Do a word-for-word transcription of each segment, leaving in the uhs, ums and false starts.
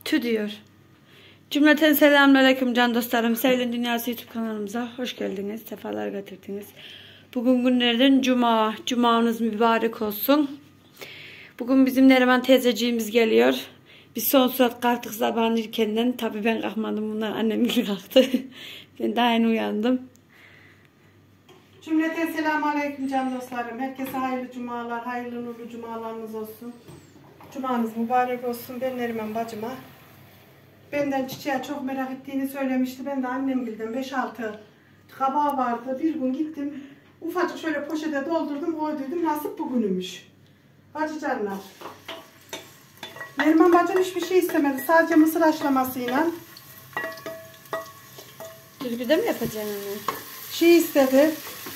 Tü diyor. Cümleten selamünaleyküm can dostlarım. Sevgili Dünyası YouTube kanalımıza hoş geldiniz. Sefalar getirdiniz. Bugün günlerden cuma. Cumanız mübarek olsun. Bugün bizim Neriman teyzeciğimiz geliyor. Biz son saat kalktık sabahın erkenden. Tabii ben kalkmadım. Bunlar annem gibi kalktı. Ben daha yeni uyandım. Cümleten selamünaleyküm can dostlarım. Herkese hayırlı cumalar, hayırlı nurlu cumalarınız olsun. Cumanız mübarek olsun. Ben Neriman bacıma. Benden çiçeğe çok merak ettiğini söylemişti. Ben de annem bildim. beş altı kabağı vardı. Bir gün gittim. Ufacık şöyle poşete doldurdum. Koyduydum. Nasip bugünümüş. Bacı canlar. Neriman bacım hiçbir şey istemedi. Sadece mısır haşlamasıyla. Düzgüde mi yapacaksın onu? Şey istedi.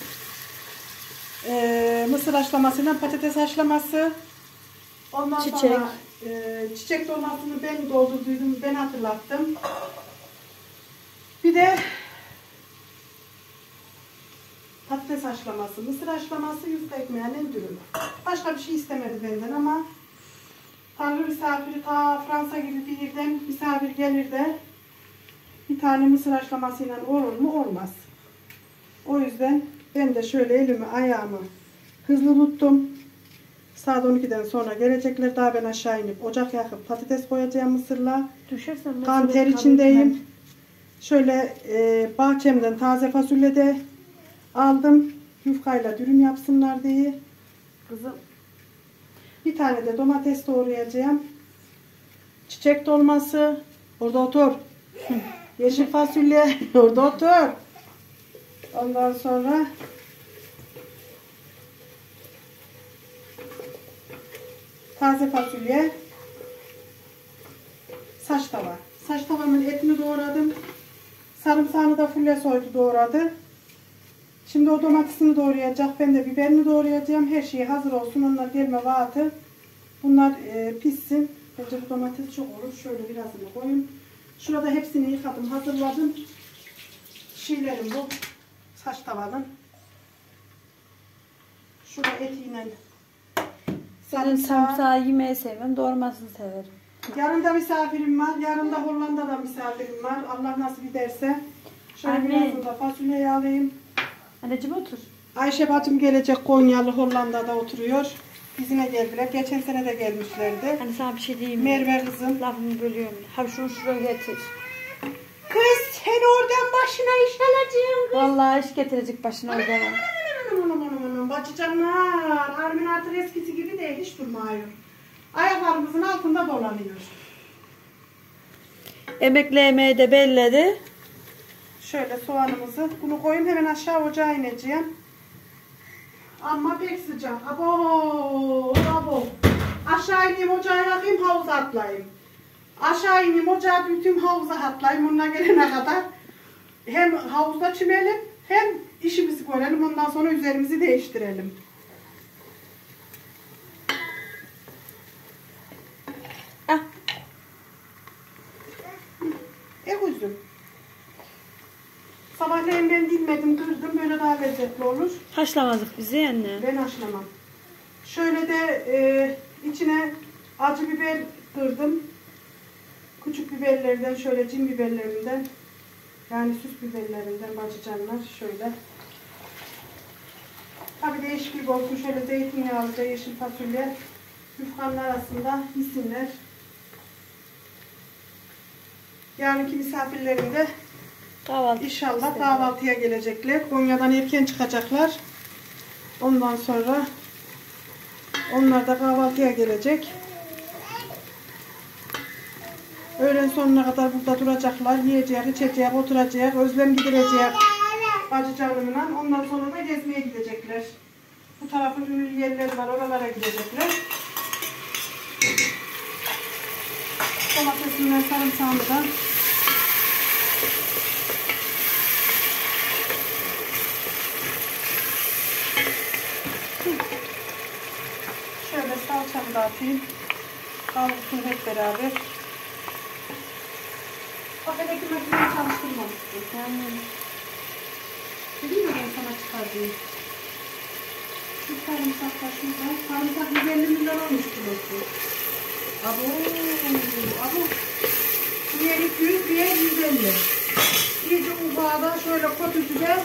Ee, mısır haşlamasıyla patates haşlaması. Ondan Çiçek. sonra e, çiçek dolmasını ben doldurduydum. Ben hatırlattım. Bir de patates haşlaması, mısır haşlaması, yufka ekmeğinin dürümü. Başka bir şey istemedi benden ama Tanrı misafiri ta Fransa gibi bir yerden misafir gelir de bir tane mısır haşlamasıyla olur mu? Olmaz. O yüzden ben de şöyle elimi ayağımı hızlı tuttum. Saat on ikiden sonra gelecekler. Daha ben aşağı inip ocak yakıp patates koyacağım mısırla. Düşersen Kan ter içindeyim. Şöyle e, bahçemden taze fasulye de aldım. Yufkayla dürüm yapsınlar diye. Kızım. Bir tane de domates doğrayacağım. Çiçek dolması. Orada otur. Yeşil fasulye. Orada otur. Ondan sonra taze fasulye. Saç tava. Saç tavamın etini doğradım. Sarımsağını da fulle soydu doğradı. Şimdi o domatesini doğrayacak. Ben de biberini doğrayacağım. Her şey hazır olsun. Onlar gelme vaatı. Bunlar e, pişsin. Bence bu domates çok olur. Şöyle birazını koyayım. Şurada hepsini yıkadım, hazırladım. Şeylerim bu. Saç tavanın. Şurada etiyle. Senin sarımsağı yemeyi sevmem, doğramasını severim. Yarın da misafirim var. Yarın da Hollanda'da misafirim var. Allah nasip ederse. Şöyle Anne. biraz da fasulyeyi alayım. Anneciğim otur. Ayşe bacım gelecek, Konyalı, Hollanda'da oturuyor. Bizime geldiler. Geçen sene de gelmişlerdi. Hani sana bir şey diyeyim mi? Merve kızım. Lafımı bölüyorum. Ha şunu şuraya getir. Kız sen oradan başına iş alacaksın. Vallahi iş getirecek başına oradan. Aman aman aman aman bacıcanlar. Armin artık eskisi gibi değil, hiç durmuyor. Ayaklarımızın altında dolanıyor. Emekli emeği de belledi. Şöyle soğanımızı, bunu koyayım hemen aşağı ocağa ineceğim. Ama pek sıcak. Abo, abo. Aşağı ineyim ocağa yakayım, havuza atlayayım. Aşağı ineyim ocağa bütün havuza atlayayım onunla gelene kadar. Hem havuzda çimelim hem işimizi görelim, ondan sonra üzerimizi değiştirelim. Ah. E kuzum. Sabahleyin ben dinmedim, kırdım, böyle daha lezzetli olur. Haşlamadık bizi anne. Ben haşlamam. Şöyle de e, içine acı biber kırdım. Küçük biberlerden, şöyle cin biberlerinden, yani süs biberlerinden bacıcanlar şöyle. Tabii değişiklik olsun, şöyle zeytinyağlı da yeşil fasulye yufkanın arasında yesinler. Yarınki misafirlerim de Kahvaltı İnşallah istedim. kahvaltıya gelecekler. Konya'dan erken çıkacaklar. Ondan sonra onlar da kahvaltıya gelecek. Öğlen sonuna kadar burada duracaklar. Yiyecek, içecek, oturacak, özlem giderecek bacı canımla. Ondan sonra da gezmeye gidecekler. Bu tarafın ünlü yerleri var, oralara gidecekler. Domatesinden, sarımsağından. Şöyle salçamı da atayım. Kavrulsun hep beraber. Bak hele ki makineyi çalıştırmamıştım. Yani. Dedim ya ben sana çıkardım. Şu sarımsakla şurada. Sarımsak yüz elli milyon olmuş kilosu. Abo, abo. yüz elli. İyice uzağa şöyle köpürteceğiz.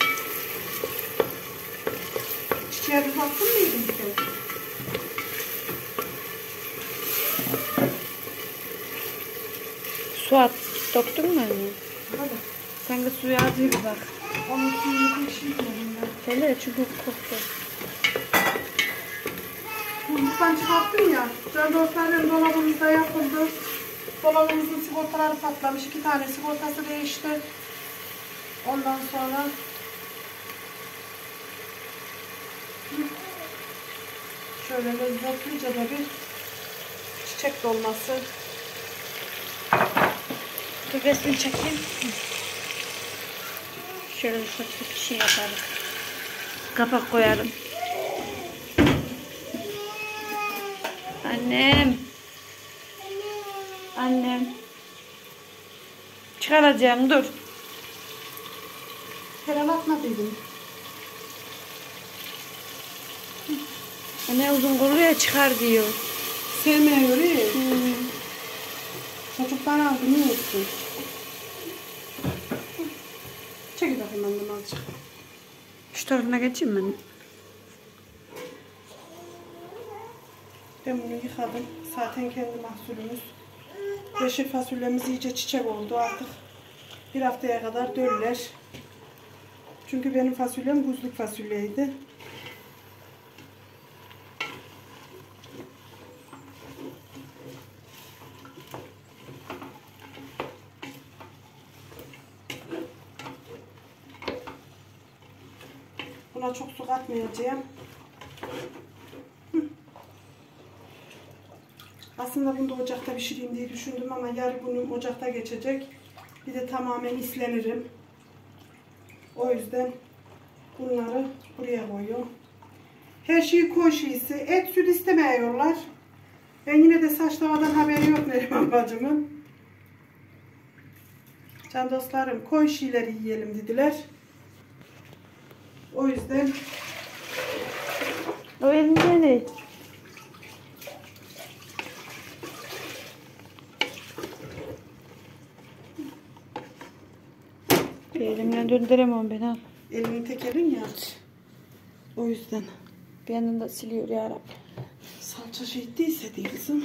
Çiçeğe bir baktın mıydın sen? Su at. Doktun mu anne? Hadi. Sen de suya az bir bak. Onun suyunu bir şey yapmadım ben. Hele çünkü koktu. Buzluktan çıkarttım ya. Can dostlarım dolabımızda yapıldı. Dolabımızın sigortaları patlamış. İki tane sigortası değişti. Ondan sonra şöyle lezzetlice de bir çiçek dolması. Dur resmini çekeyim. Şöyle ufak bir şey yaparım. Kapak koyarım. Annem. Annem. Çıkaracağım dur. Herhalde atmadıydım. Anne uzun kolluya çıkar diyor. Sevmiyor öyle. Hmm. Çocuklar aldı ne olsun. Çekil bakayım annem azıcık. Şu tarafına geçeyim ben. Ben bunu yıkadım. Zaten kendi mahsulümüz. Yeşil fasulyemiz iyice çiçek oldu artık. Bir haftaya kadar döller. Çünkü benim fasulyem buzluk fasulyeydi. Buna çok su katmayacağım. Aslında bunu da ocakta pişireyim diye düşündüm ama yarın bunu ocakta geçecek. Bir de tamamen islenirim. O yüzden bunları buraya koyuyorum. Her şeyi koy şeysi. Et süt istemiyorlar. Ben yine de saç tavadan haberi yok Neriman bacımın. Can dostlarım koy şeyleri yiyelim dediler. O yüzden O elinde ne? Elimden döndüremem ben al. elini tek elin ya. O yüzden. Bir yandan da siliyor ya Rabbi. Salça şey değilse değil kızım.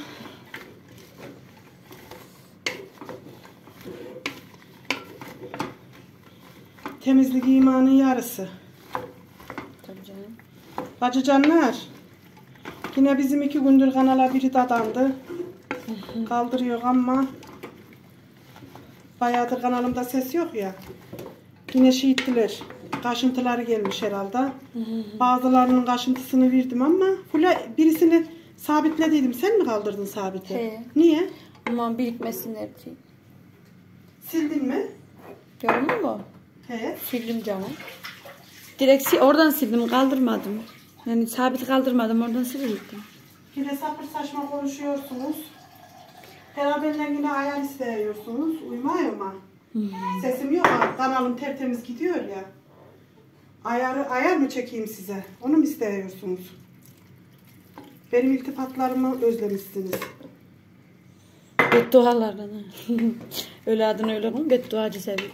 Temizlik imanın yarısı. Tabii canım. Bacı canlar. Yine bizim iki gündür kanala biri dadandı. Kaldırıyor ama bayağıdır kanalımda ses yok ya. Yine şey ettiler. Kaşıntıları gelmiş herhalde. Hı hı. Bazılarının kaşıntısını verdim ama Fula birisini sabitlediydim. Sen mi kaldırdın sabiti? He. Niye? Aman birikmesinler diye. Sildin mi? Gördün mü? He. Sildim canım. Direkt si oradan sildim, kaldırmadım. Yani sabit kaldırmadım, oradan sildim. Yine sapır saçma konuşuyorsunuz. Herhalde benden yine ayar istiyorsunuz. Uymuyor mu? Hmm. Sesim yok ama kanalım tertemiz gidiyor ya. Ayarı, ayar mı çekeyim size? Onu mu istiyorsunuz? Benim iltifatlarımı özlemişsiniz. Beddualardan. Öyle adını öyle koyun, bedduacı sevdik.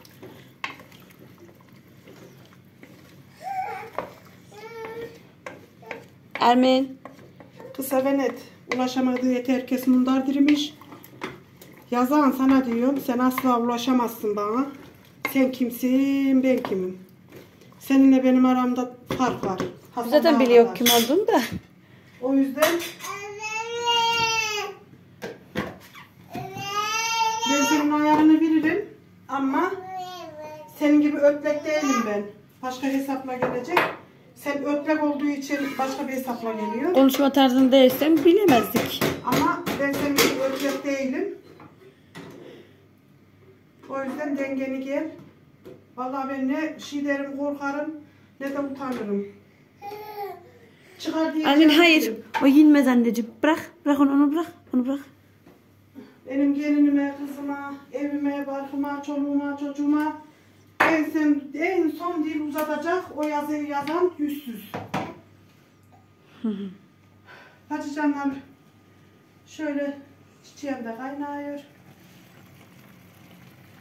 Ermin. Kısa ve net. Ulaşamadığı yete herkes mundar dirimiş. Yazan sana diyorum. Sen asla ulaşamazsın bana. Sen kimsin, ben kimim. Seninle benim aramda fark var. Hasan Zaten biliyor kim olduğunu da. O yüzden ben senin ayarını veririm. Ama senin gibi ötlek değilim ben. Başka hesapla gelecek. Sen ötlek olduğu için başka bir hesapla geliyor. Konuşma tarzını değilsen bilemezdik. Ama ben senin gibi ötlek değilim. O yüzden dengeni gel. Vallahi ben ne şey derim, korkarım ne de utanırım. Çıkar diye. Annen hayır. O yenmez anneciğim. Bırak. Bırak onu, onu bırak. Onu bırak. Benim gelinime, kızıma, evime, barkıma, çoluğuma, çocuğuma en, sen, en son dil uzatacak o yazıyı yazan yüzsüz. Hadi canlar. Şöyle çiçeğim de kaynıyor.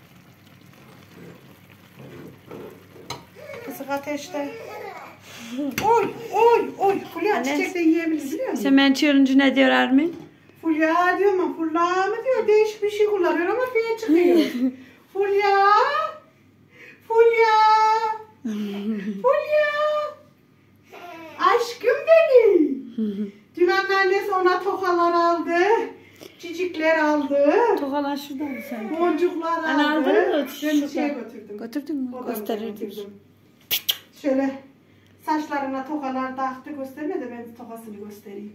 Kısık ateşte. Oy oy oy. Fulya Anne, çiçekten yiyebilir biliyor musun? Sen ben çığırınca ne diyor Armin? Fulya diyor ama Fulya mı diyor? Değişik bir şey kullanıyor ama fiye çıkıyor. Fulya. Fulya. Fulya. Aşkım benim. Dün annesi ona tokalar aldı. Çiçekler aldı. Tokalar şurada mı sen? Boncuklar aldı. Ana aldın mı? Ben Şurada. şeye götürdüm. Götürdün mü? Odamda Gösterirdim. götürdüm. Şöyle saçlarına tokalar taktı, gösterme de ben tokasını göstereyim.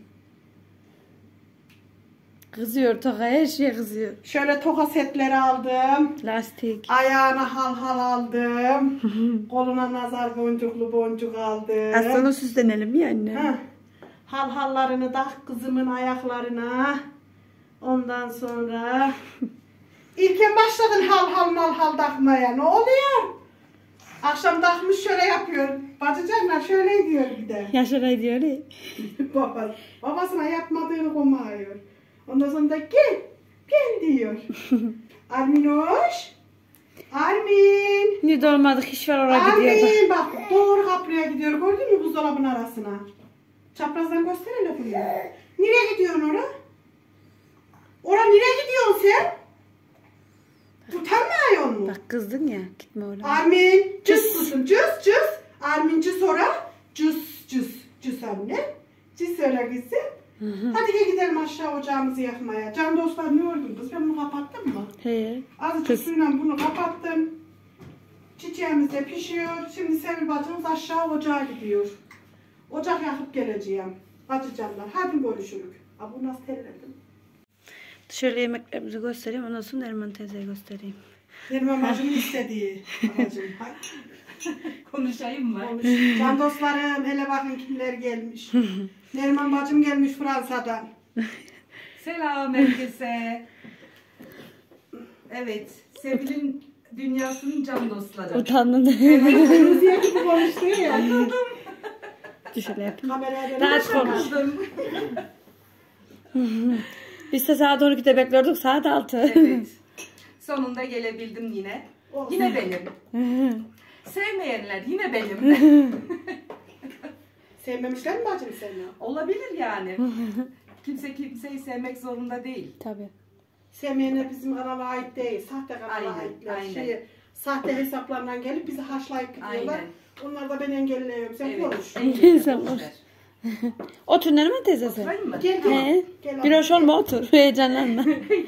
Kızıyor toka, her şeye kızıyor. Şöyle toka setleri aldım. Lastik. Ayağına hal hal aldım. Koluna nazar boncuklu boncuk aldım. Aslında süslenelim ya anne. Heh. Hal hallarını tak kızımın ayaklarına. Ondan sonra İlken başladın hal hal mal hal takmaya. Ne oluyor? Akşam takmış şöyle yapıyor. Bacıcanlar şöyle diyor bir de. Yaşaray diyor ya. Babası, babasına yapmadığını komayıyor. Ondan sonra da gel, gel diyor. Arminoş, Armin. Niye dolmadık iş var oraya gidiyor bak. Armin bak doğru kapıya gidiyor. Gördün mü buzdolabının arasına? Çaprazdan göster hele buraya. Nereye gidiyorsun oraya? Oraya nereye gidiyorsun sen? Utanmıyor mu? Bak kızdın ya, gitme oraya. Armin, cüs kusun, cüs cüs. Armin cüs ora, cüs cüs, cüs anne. Cüs öyle gitsin. Hadi gel gidelim aşağı ocağımızı yakmaya. Can dostlar ne gördün kız? Ben bunu kapattım mı? He. Azıcık Kız. suyla bunu kapattım. Çiçeğimiz de pişiyor. Şimdi Sevil bacımız aşağı ocağa gidiyor. Ocak yakıp geleceğim. Bacı canlar. Hadi görüşürük. Aa, bu nasıl terledim? Şöyle yemeklerimizi göstereyim, ondan sonra Erman teyzeyi göstereyim. Benim bacımın istediği. Bacım. Konuşayım mı? Konuş. Can dostlarım hele bakın kimler gelmiş. Neriman bacım gelmiş Fransa'dan. Selam herkese. Evet, Sevil'in dünyasının can dostları. Utandın. Kırmızıya gibi konuştu ya. Şöyle yapayım. Kameraya Daha dönüp konuş. Biz de saat on ikide bekliyorduk, saat altı. Evet. Sonunda gelebildim yine. Olsun. Yine benim. Sevmeyenler yine benim. Sevmemişler mi bacım seni? Olabilir yani. Kimse kimseyi sevmek zorunda değil. Tabii. Sevmeyenler bizim kanala ait değil. Sahte kanala Aynen, aitler. aynen. Şey, sahte hesaplarından gelip bizi haşlayıp gidiyorlar. Aynen. Onlar da ben engelliyorum. Sen Evet. konuş. Engelle, Sen boş konuş. ver. Otur Neriman teyze sen. Oturayım mı? Gel gel. He. Gel Bir abi. hoş olma, otur. Heyecanlanma.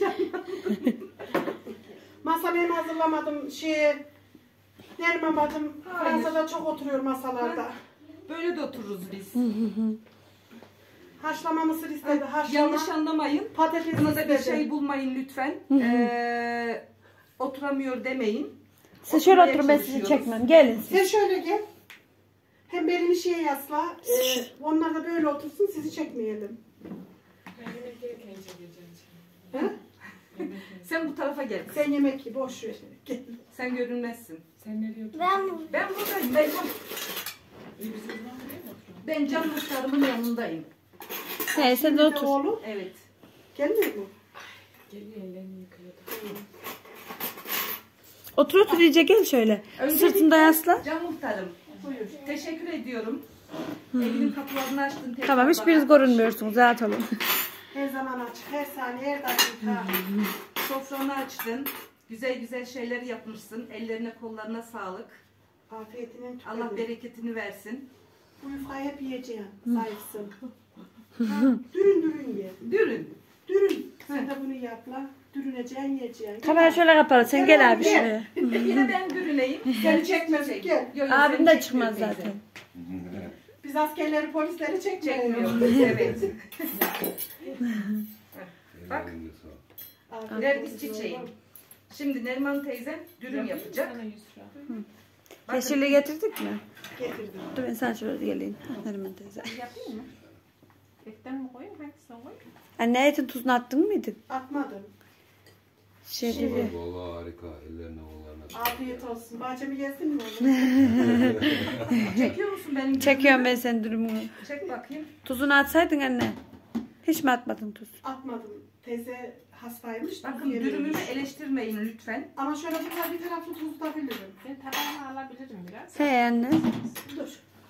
Masa ben hazırlamadım. Şey, Neriman bacım Hayır. Fransa'da çok oturuyor masalarda. Böyle de otururuz biz. Haşlama mısır istedi. Haşlama. Yanlış anlamayın. Patates Buna da bir istedi. şey bulmayın lütfen. Ee, oturamıyor demeyin. Siz şöyle Oturmaya oturun, ben sizi çalışıyoruz. çekmem. Gelin siz. Sen şöyle gel. Hem belini şeye yasla. E, onlar da böyle otursun sizi çekmeyelim. Ha? Sen bu tarafa gel. Sen yemek ye boş ver. Gel. Sen görünmezsin. Sen nereye oturuyorsun? Ben buradayım. Ben, ben can dostlarımın yanındayım. He, sen de otur. Oğlum Evet. gelmiyor mu? Geliyor ellerini yıkıyordu. Otur otur iyice gel şöyle. Öncelikle Sırtında yasla. Can muhtarım. Buyur. Teşekkür ediyorum. Evinin kapılarını açtın. tekrar Tamam, hiçbiriniz bana. görünmüyorsunuz. Rahat olun. Her zaman açık. Her saniye her dakika. Sofranı açtın. Güzel güzel şeyler yapmışsın. Ellerine kollarına sağlık. Afiyetine tüketin. Allah bereketini versin. Bu yufkayı hep yiyeceksin. Zayıfsın. Ha, dürün dürün ye. Dürün. Dürün. Sen de bunu yapla. Dürüneceksin yiyeceksin. Kamera şöyle kapalı. Sen gel abi şuraya. Yine ben dürüneyim. Seni çekmez. Çek. Gel. Yo, yo, Abim seni de çekmiyor çıkmaz teyze. zaten. Biz askerleri polisleri çekmiyoruz. Çekmiyoruz. Evet. Bak. Afiyet Nergis olsun çiçeğim. oğlum. Şimdi Neriman teyzem dürüm yapacak. Sana Yusra. Bakın, Yeşilliği getirdik mi? Getirdim. Dur ben sana şöyle geleyim. Neriman teyze. yapayım mı? Etten mi koyayım? Hangisini koyayım? Anne etin tuzunu attın mıydı? Atmadım. Şey Şey- gibi. Vallahi harika. Ellerine kollarına. Afiyet olsun. Bahçemi yesin mi oğlum? Çekiyor musun benim Çekiyorum ben senin durumunu. Çek bakayım. Tuzunu atsaydın anne. Hiç mi atmadın tuz? Atmadım. Teyze hastaymış. Bakın tuz dürümümü yememiş. eleştirmeyin lütfen. Ama şöyle burada bir taraflı tuzlatabilirim. Ben tabağımı alabilirim biraz. He anne. Dur.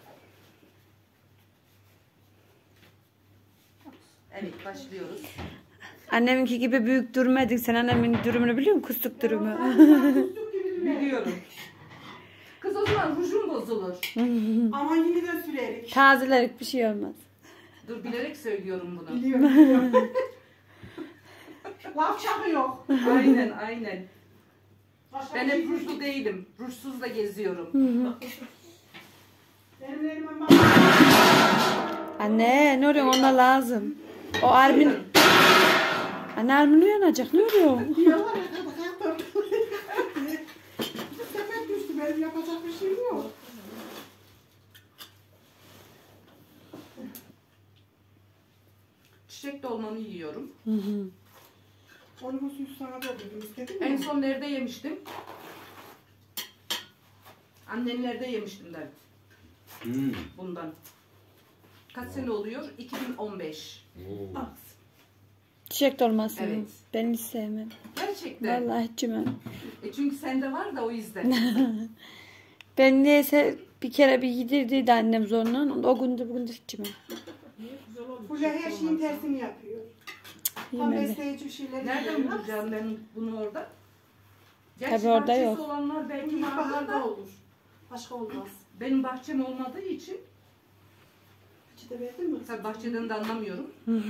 Evet başlıyoruz. Anneminki gibi büyük durmadın. Sen annemin dürümünü biliyor musun? Kustuk dürümü. Tuzluk gibi dürüm. Biliyorum. Kız o zaman rujum bozulur. Ama yine de sürerik. Tazelerek bir şey olmaz. Dur bilerek söylüyorum bunu. Biliyorum biliyorum. Laf çakı yok. Aynen aynen. Başka Ben bir hep şey rujlu değilim. Rujsuz da geziyorum. Benim elime bak. Anne ne oluyor? Ona lazım. O Armin... Anne Armin uyanacak. Ne oluyor? Diyorlar ya kadar yaptım. Sepet düştü. Benim yapacak bir şeyim yok. Çiçek dolmanı yiyorum. Onu bu suyu sana doldurdum. İstedin mi? En son nerede yemiştim? Annenlerde yemiştim ben Hmm. bundan. Kaç sene oluyor? iki bin on beş. Oo. Al. Çiçek dolması mı? Evet. Ben hiç sevmem. Gerçekten. Vallahi hiç yemem. E çünkü sende var da o yüzden. Ben neyse bir kere bir yedirdiydi annem zorla. O gündür bugündür hiç yemem. Güzel olur. Fulya her şeyin tersini yapıyor. Tam Yemem. besleyici bir şeyler Nereden yapıyor. bulacağım ben bunu orada? Gerçi Tabii orada bahçesi yok. olanlar belki Belki vardır baharda da olur. Başka olmaz. benim bahçem olmadığı için İçi de verdin mi? tabii bahçeden de anlamıyorum.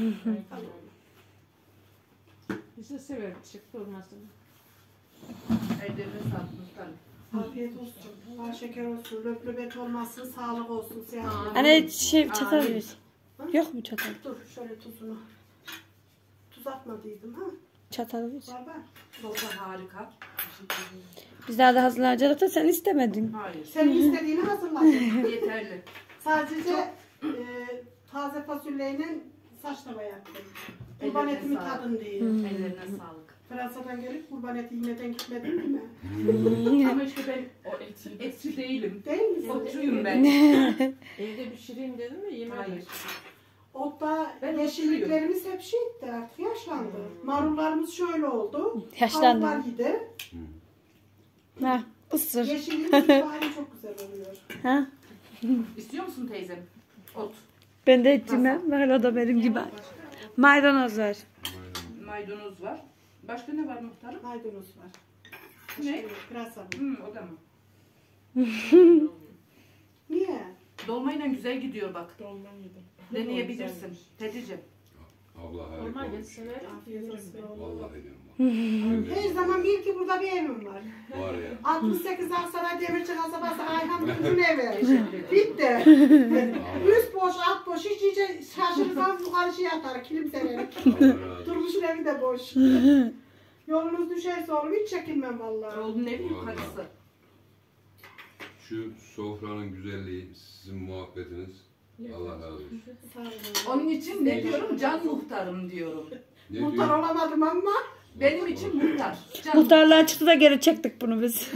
Biz de severiz çiçek dolmasını. Ellerine sağlık muhtarım. Afiyet olsun. Bal şeker olsun. Löp löbet olmasın. Sağlık olsun. Seyahat. Anne şey çatal Ay. ver. Yok mu çatal? Dur şöyle tuzunu. Tuz atmadıydım ha. Çatal ver. Var var. Sofra harika. Biz daha da hazırlayacaktık da sen istemedin. Hayır. Senin istediğini hazırladım. Yeterli. Sadece e, taze fasulyeyle saç tava yaptım. Kurban Ellerine etimi sağlık. tadın diye. Ellerine sağlık. Fransa'dan gelip kurban eti yemeden gitmedim değil mi? Ama işte ben O eti. etçi değilim. Değil mi? Otçuyum ben. Evde pişireyim dedim mi yemedim. Hayır. Otta Ben yeşilliklerimiz hep şeydi artık yaşlandı. Marullarımız şöyle oldu. Yaşlandı. Tavuklar yedi. Ha, ısır. Yeşilliğin bari çok güzel oluyor. Ha? İstiyor musun teyzem? Ot. Ben de et yemem. Böyle o da benim gibi. Maydanoz var. Maydanoz var. Başka ne var muhtarım? Maydanoz var. Ne? Pırasa mı? Hmm, o da mı? Niye? Dolmayla güzel gidiyor bak. Dolma yedim. Deneyebilirsin. Tedicim. Abla harika Normal olmuş. yeseler Afiyet olsun. Vallahi diyorum bak. Her zaman bil ki burada bir evim var. Var ya. altmış sekiz Aksaray Demirci kasabası Ayhan Kızın evi. Bitti. Üst boş, alt boş. Hiç iyice şaşırırsanız yukarı şey atar. Kilim sererim. Allah razı olsun. Durmuşun evi de boş. Yolunuz düşerse oğlum hiç çekinmem vallahi. Oğlum ne bileyim karısı. Şu sofranın güzelliği, sizin muhabbetiniz. Allah razı olsun. Sağ olun. Onun için ne diyorum? Can muhtarım diyorum. Ne Muhtar diyor? olamadım ama Benim için muhtar. Can Muhtarlığa çıktı da geri çektik bunu biz.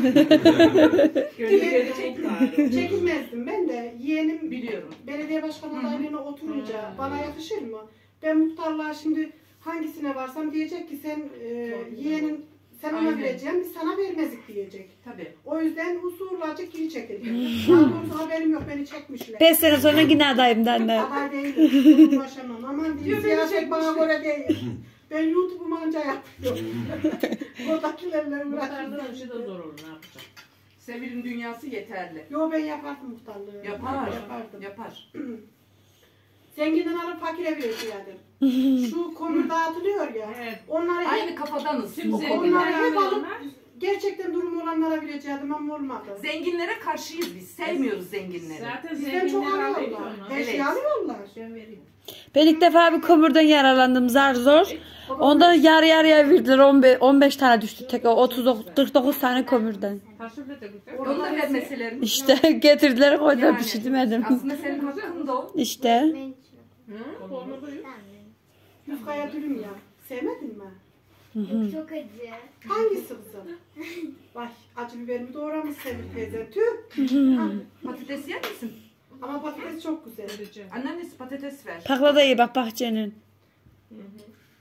çekilmezdim ben de. Yeğenim biliyorum. belediye başkanı adaylığına oturunca bana yakışır mı? Ben muhtarlığa şimdi hangisine varsam diyecek ki sen e, yeğenin sen ona Aynen. vereceğim biz sana vermezik diyecek. Tabii. O yüzden usullarca geri çekildim. Daha doğrusu haberim yok beni çekmişler. Beş sene sonra yine adayım da anne. Aday değilim. Cumhurbaşkanım. Aman Diyor, diyeyim beni siyaset bana çekmişler. göre değil. Ben YouTube'umu anca yapıyorum. Oradakilerle Muhtarlığın uğraşıyorum. işi de zor olur ne yapacağım. Sevil'in dünyası yeterli. Yo ben yapardım muhtarlığı. Yapar. Yapardım. Yapar. Zenginden alıp fakire verirdim. Şu komür dağıtılıyor ya. Evet. Onları hep, Aynı kafadanız. Şimdi Zenginler- onları hep zenginler alıp onlar. gerçekten durumu olanlara vereceğim ama olmadı. Zenginlere karşıyız biz. Sevmiyoruz zenginleri. Zaten Bizden çok zenginler alıyor alıyorlar. onu. Her Evet. şeyi alıyorlar. Ben vereyim. Ben ilk defa bir kömürden yararlandım zar zor. Ondan yarı yarıya verdiler. on beş, on beş tane düştü tek o otuz dokuz, kırk dokuz tane kömürden. Fasulye de güzel. Onu da vermeselerini. İşte getirdiler koydular Yani, pişirmedim. aslında senin hakkın da o. İşte. Hı? Onu da yok. Yufkaya dürüm ya. Sevmedin mi? Çok acı. Hangisi kızım? Vay acı biberimi doğramış Sevil teyze. Tüh. Ha, Patates yer misin? ama patates çok güzel. Vereceğim. Anneannesi patates ver. Pakla da iyi bak bahçenin.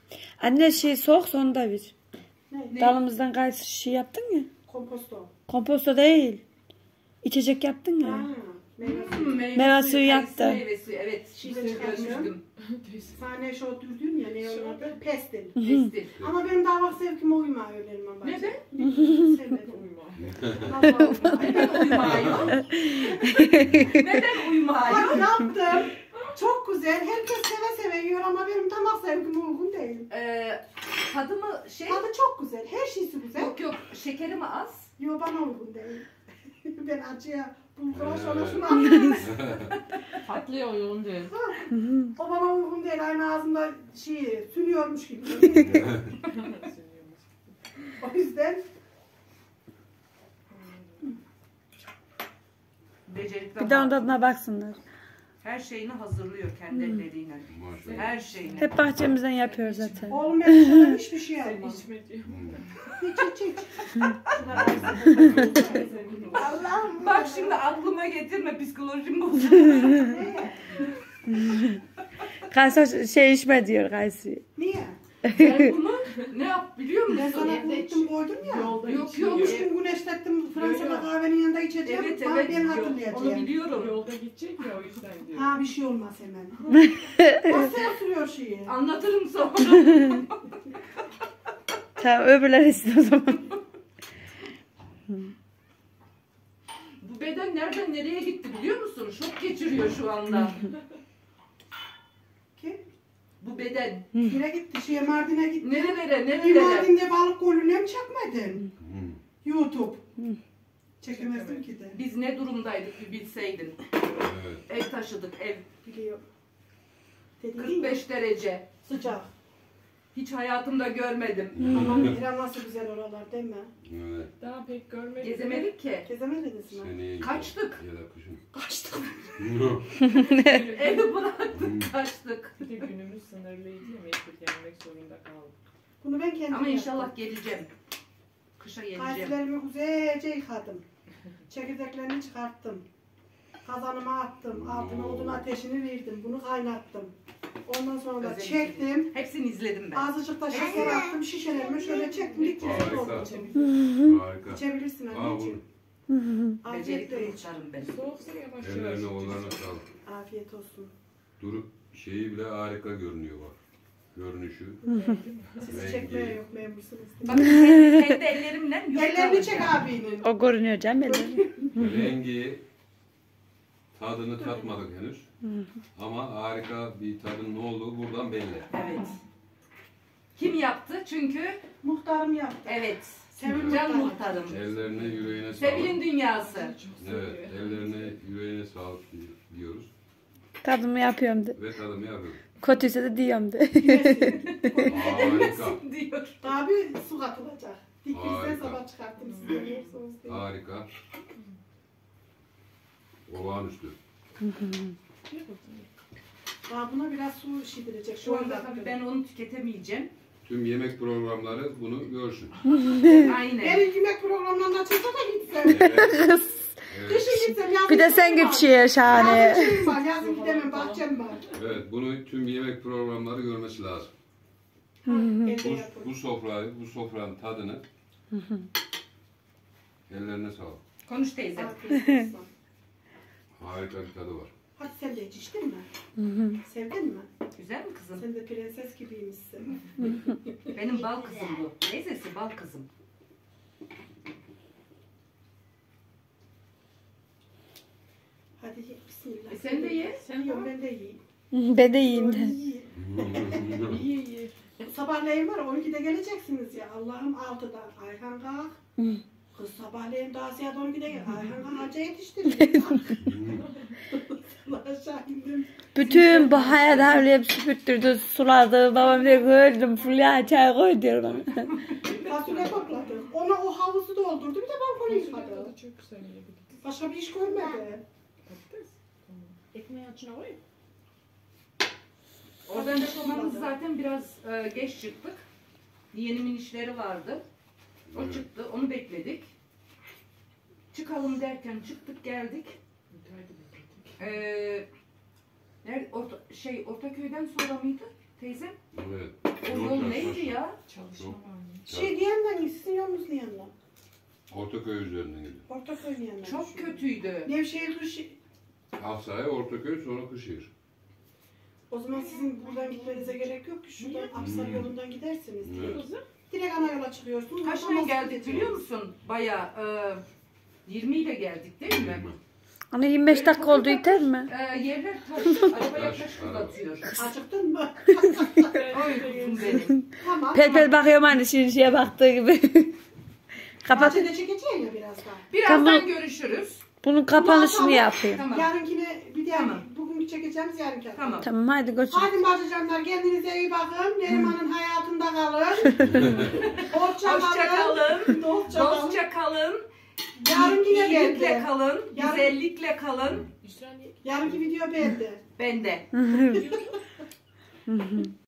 Anne şey soğuk sonunda bir. Ne? Dalımızdan kayısı şey yaptın ya. Komposto. Komposto değil. İçecek yaptın ya. Ha, meyve Hmm, suyu. meyve, Meyve suyu, suyu kayısı yaptı. Meyve suyu, evet. Şimdi Şimdi çıkartıyorum. görmüştüm. Sahne şu dürdün ya ne onun adı? Pestil. Pestil. Ama benim damak zevkime uymuyor öyle elma bacı. Neden? Sevmedim. Uyuma. Vallahi Neden uyumuyor? Neden uyumuyor? Bak yaptım. Çok güzel. Herkes seve seve yiyor ama benim damak zevkime uygun değil. Ee, tadı mı şey? Tadı çok güzel. Her şeysi güzel. Yok yok, şekeri mi az? Yo bana uygun değil. Ben acıya bulgura şuna Evet. şunu anlarım. Tatlıya uygun değil. O bana uygun değil. Aynı ağzımda şey sünüyormuş gibi. O yüzden Becerikli Bir de onun hatun. tadına baksınlar. Her şeyini hazırlıyor kendi elleriyle. Maşallah. Her şeyini. Hep bahçemizden yapıyor zaten. oğlum ben dışarıdan hiçbir şey Sen yapmam. içme diyor. Hiç hiç hiç. Allah'ım. Bak şimdi aklıma getirme, psikolojim bozuldu. Ne? Kayısı şey içme diyor kayısı. Niye? Ben bunu ne yap biliyor Ben musun? sana unuttum koydum ya. Yolda Yok, içiyor. yok. Üç gün güneşlettim Fransa'da kahvenin yanında içeceğim. Evet Bana evet, ben onu hatırlayacağım. biliyorum. Yolda gidecek ya o yüzden diyor. Ha bir şey olmaz hemen. Nasıl sürüyor şeyi? Anlatırım sonra. Tamam öbürler istedim o zaman. Bu beden nereden nereye gitti biliyor musun? Şok geçiriyor şu anda. Kim? Bu beden. Kire gitti, şeye Mardin'e gitti. Nerelere Bir nerelere. Mardin'de balık golüne mi çekmedin? Hmm. YouTube. Çekemezdim ki de. Biz ne durumdaydık bir bilseydin. Evet. Ev taşıdık ev. Biliyorum. Dediğin kırk beş derece. sıcak. Hiç hayatımda görmedim. Aman İran nasıl güzel oralar değil mi? Evet. Daha pek görmedik. Gezemedik ki. Gezemediniz mi? Seneye Kaçtık. Ya da kışın. Kaçtık. Evi bıraktık kaçtık. Bir de günümüz sınırlıydı ya mecbur gelmek zorunda kaldık. Bunu ben kendim Ama yaptım. inşallah geleceğim. Kışa geleceğim. Kaysilerimi güzelce yıkadım. Çekirdeklerini çıkarttım. Kazanıma attım. Altına odun ateşini verdim. Bunu kaynattım. Ondan sonra da Özellikle. çektim. Hepsini izledim ben. Azıcık da şeker attım. Şişelerimi şöyle çektim. Litre Harika. oldu. Harika. İçebilirsin Aa, anneciğim. bu Afiyetle Becerikli iç. kuşlarım benim. Soğuksa yavaş yavaş ellerine içeceğiz. oğullarına sağlık. Afiyet olsun. Durup şeyi bile harika görünüyor bak. Görünüşü. Sizi Rengi. çekmeye yok memursunuz. Bak kendi, kendi ellerimle yufka Ellerini çek alacağım. abinin. O görünüyor canım elleri. Rengi, tadını tatmadık henüz. Ama harika bir tadın ne olduğu buradan belli. Evet. Kim yaptı? Çünkü Muhtarım yaptı. evet. Sevil Can muhtarım. muhtarım. Ellerine, yüreğine Sevil'in sağlık. dünyası. Çok Evet, seviyor. ellerine, yüreğine sağlık diyoruz. Tadımı yapıyorum de. Ve tadımı yapıyoruz. Kötüyse de diyorum de. Harika, diyor. Daha bir su katılacak. Dikilsen Harika. sabah çıkarttım size yiyorsunuz diye. harika. Olağanüstü. Daha buna biraz su şişirecek. Şu anda tabii ben onu tüketemeyeceğim. Tüm yemek programları bunu görsün. Aynen. Benim yemek programlarında açılsa da gitsem. Evet, evet, Kışın gitsem yazın Bir de sen gidemem. gibi şey şahane. Yazın şeyim var, yazın gidemem, bahçem var. evet, bunu tüm yemek programları görmesi lazım. Evde Bu, yapın. bu sofrayı, bu sofranın tadını ellerine sağlık. Konuş teyze. Afiyet olsun. Harika bir tadı var. Hadi sen de iç, içtin mi? Sevdin mi? Güzel mi kızım? Sen de prenses gibiymişsin. Benim bal kızım bu. Teyzesi bal kızım. Hadi ye, bismillah. E sen de ye. Sen yiyorsun, ben de yiyeyim. Ben de yiyeyim de. Yiyeyim. İyi iyi. Sabahleyin var, on ikide geleceksiniz ya. Allah'ım altıda. Ayhan kalk. Kız sabahleyin daha saat on ikide gel. Ayhan kalk, hacca yetiştirin. Aşağı indim. Bütün bu hayat havlayıp süpürttürdü, suladı. Babam diyor gördüm, fulya çay koy diyor bana. Fasulye topladık. Ona o havuzu doldurdu. Bir de balkonu yıkadı. Tadı çok güzel yiyebiliriz. Başka bir iş görmedi. Patates. Ekmeği açına koy. Oradan da çobanız zaten biraz e, geç çıktık. Yeğenimin işleri vardı. O Evet. çıktı. Onu bekledik. Çıkalım derken çıktık geldik. Müteahhit bekledik. Ee, nerede, orta, şey Ortaköy'den sonra mıydı? Teyze? Evet. O yol neydi ya? Çalışma var mı? Şey diyenden sizin yolunuz ne yanına? Ortaköy üzerinden gidiyor. Ortaköy'ün yanına. Çok kötüydü. Nevşehir Kış. Aksaray, Ortaköy, sonra Kırşehir. O zaman sizin buradan gitmenize gerek yok ki. Şuradan Aksaray yolundan gidersiniz. Evet. Kızım. Direkt ana yola çıkıyorsunuz. Kaçla Oradan geldik basket biliyor musun? Baya e, yirmi ile geldik değil mi? Ana yirmi beş dakika oldu yeter mi? E, yerler taş. Arabaya Taş, taş araba. fırlatıyor. Acıktın mı? Oy kuzum benim. Tamam. Pel pel bakıyorum hani şimdi şeye baktığı gibi. Kapat. Bahçede çekeceğim ya biraz daha. Birazdan Tamam. görüşürüz. Bunun kapanışını yapayım. Tamam. Yarınkine bir diğer, Tamam. bugünkü çekeceğimiz yarınki. Tamam. Tamam hadi götür. Hadi bacıcanlar kendinize iyi bakın. Neriman'ın hayatında kalın. Hoşça Hoşça kalın. kalın. Dostça kalın. Dostça kalın. Yarın yine İyilikle bende. kalın. Yarın- Güzellikle kalın. İsrail Yarınki video bende. Bende.